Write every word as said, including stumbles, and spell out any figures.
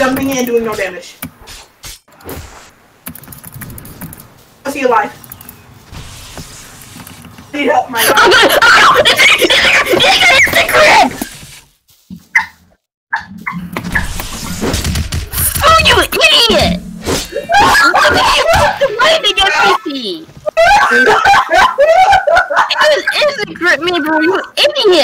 jumping in and doing no damage. Is he alive? I need help, my god. It's the crib! Oh, you idiot! Why did you get P C? It was, it was a grip me, bro, you idiot!